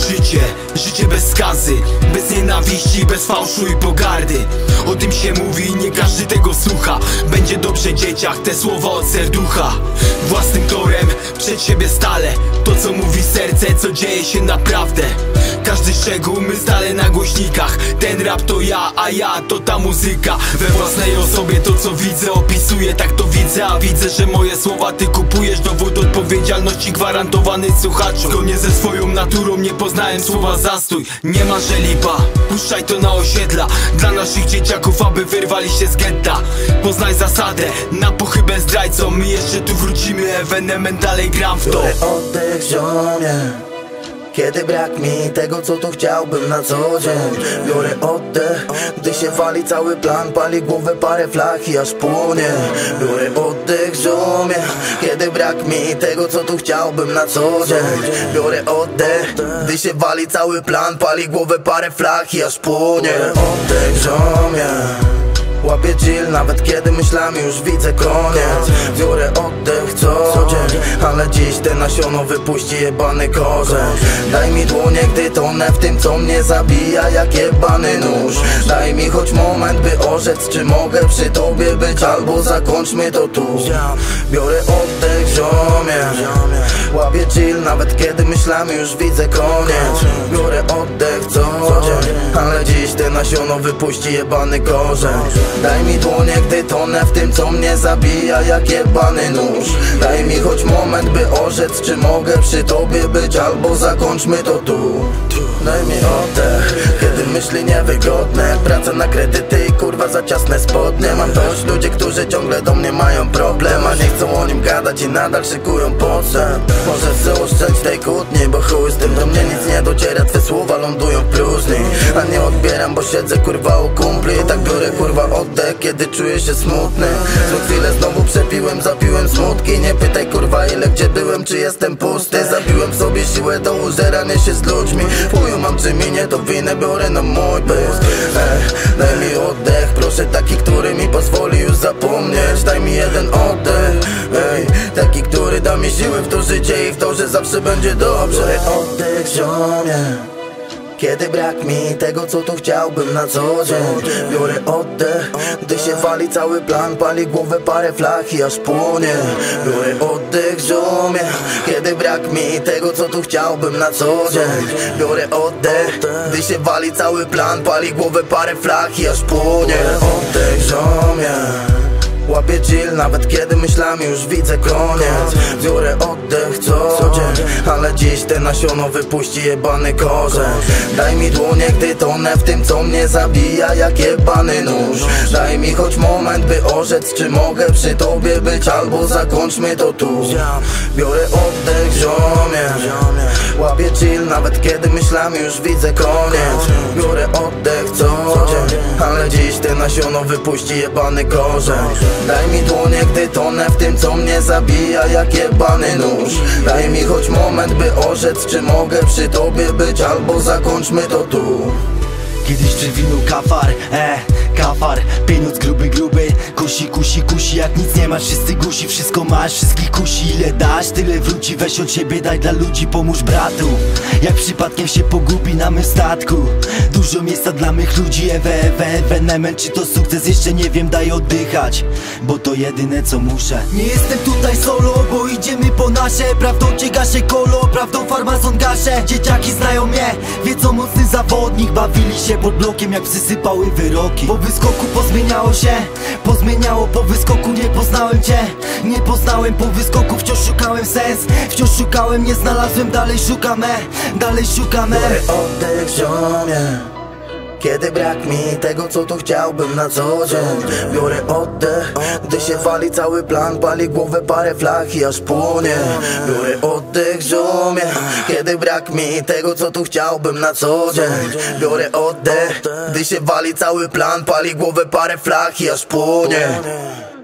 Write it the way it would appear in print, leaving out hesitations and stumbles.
życie, życie bez skazy, bez nienawiści, bez fałszu i pogardy. O tym się mówi, nie każdy tego słucha. Będzie dobrze dzieciach, te słowa od serducha. Własnym torem, przed siebie stale. To co mówi serce, co dzieje się naprawdę. Każdy szczegół my stale na głośnikach. Ten rap to ja, a ja to ta muzyka. We własnej osobie to co widzę opisuję, tak to widzę. A widzę, że moje słowa ty kupujesz. Dowód odpowiedzialności gwarantowany słuchaczu. Zgodnie ze swoją naturą nie poznałem słowa zastój. Nie ma że lipa, puszczaj to na osiedla. Dla naszych dzieciaków, aby wyrwali się z getta. Poznaj zasadę, na pochybę zdrajcom. My jeszcze tu wrócimy, ewenement dalej gram w to. Biorę oddech, ziomie, kiedy brak mi tego, co tu chciałbym na co dzień. Biorę oddech, gdy się wali cały plan. Pali głowę parę flag i aż płonie. Biorę oddech, ziomie, kiedy brak mi tego, co tu chciałbym na co dzień. Biorę oddech, gdy się wali cały plan. Pali głowę parę flag i aż płonie. Biorę oddech, ziomie, łapię chill, nawet kiedy myślami już widzę koniec. Biorę oddech co dzień, ale dziś te nasiono wypuści jebany korzeń. Daj mi dłonie, gdy tonę w tym, co mnie zabija jak jebany nóż. Daj mi choć moment, by orzec, czy mogę przy tobie być, albo zakończmy to tu. Biorę oddech, ziomie, łapię chill, nawet kiedy myślami już widzę koniec. Biorę oddech co dzień, ale dziś te nasiono wypuści jebany korzeń. Daj mi dłonie, gdy tonę w tym, co mnie zabija jak jebany nóż. Daj mi choć moment, by orzec, czy mogę przy tobie być, albo zakończmy to tu. Daj mi oddech, kiedy myśli niewygodne. Praca na kredyty i kurwa za ciasne spodnie. Mam dość ludzi, którzy ciągle do mnie mają problem, a nie chcą o nim gadać i nadal szykują podstęp. Może chcę oszczędzić tej kłótni, bo chuj z tym, do mnie nic nie dociera. Twe słowa lądują w próżni, a nie odbieram, bo siedzę kurwa u kumpli. Tak biorę kurwa oddech, kiedy czuję się smutny. Złą chwilę znowu przepiłem, zapiłem smutki. Nie pytaj kurwa ile gdzie byłem, czy jestem pusty. Zabiłem sobie siłę do użerania się z ludźmi. Chuju mam czy minie, to winę biorę na mój pysk. Daj mi oddech, proszę, taki, który mi pozwoli już zapomnieć. Daj mi jeden oddech, taki, który da mi siły w to życie i w to, że zawsze będzie dobrze. Biorę oddech, ziomie, kiedy brak mi tego, co tu chciałbym na co dzień. Biorę oddech, gdy się wali cały plan. Pali głowę parę flag i aż płonie. Biorę oddech, ziomie, kiedy brak mi tego, co tu chciałbym na co dzień. Biorę oddech, gdy się wali cały plan. Pali głowę parę flag i aż płonie. Biorę oddech, ziomie, łapię chill, nawet kiedy myślami już widzę koniec. Biorę oddech co dzień, ale dziś te nasiono wypuści jebany korzeń. Daj mi dłonie, gdy tonę w tym, co mnie zabija jak jebany nóż. Daj mi choć moment, by orzec, czy mogę przy tobie być, albo zakończmy to tu. Biorę oddech, ziomie, łapię chill, nawet kiedy myślami już widzę koniec. Biorę oddech co dzień, ale dziś te nasiono wypuści jebany korzeń. Daj mi dłonie, gdy tonę w tym, co mnie zabija jak jebany nóż. Daj mi choć moment, by orzec, czy mogę przy tobie być, albo zakończmy to tu. Kiedyś przewinął kafar, kafar. Pieniądz gruby, kusi, kusi, kusi. Jak nic nie masz, wszyscy gusi. Wszystko masz, wszystkich kusi. Ile dasz, tyle wróci. Weź od siebie, daj dla ludzi, pomóż bratu. Jak przypadkiem się pogubi na mym statku. Dużo miejsca dla mych ludzi. Ewenement, czy to sukces? Jeszcze nie wiem, daj oddychać, bo to jedyne co muszę. Nie jestem tutaj solo, bo idziemy po nasze. Prawdą cię gaszę kolo, prawdą farmazon gaszę. Dzieciaki znają mnie, wiedzą mocny zawodnik. Bawili się pod blokiem, jak przysypały wyroki. Po wyskoku pozmieniało się, pozmieniało. Po wyskoku nie poznałem cię, nie poznałem. Po wyskoku wciąż szukałem sens, wciąż szukałem, nie znalazłem. Dalej szukamy, dalej szukamy. Biorę oddech, ziomie, kiedy brak mi tego, co tu chciałbym na co dzień. Biorę oddech, gdy się wali cały plan. Pali głowę parę flag i aż płonie. Biorę oddech, ziomie, kiedy brak mi tego, co tu chciałbym na co dzień. Biorę oddech, gdy się wali cały plan. Pali głowę parę flag i aż płonie.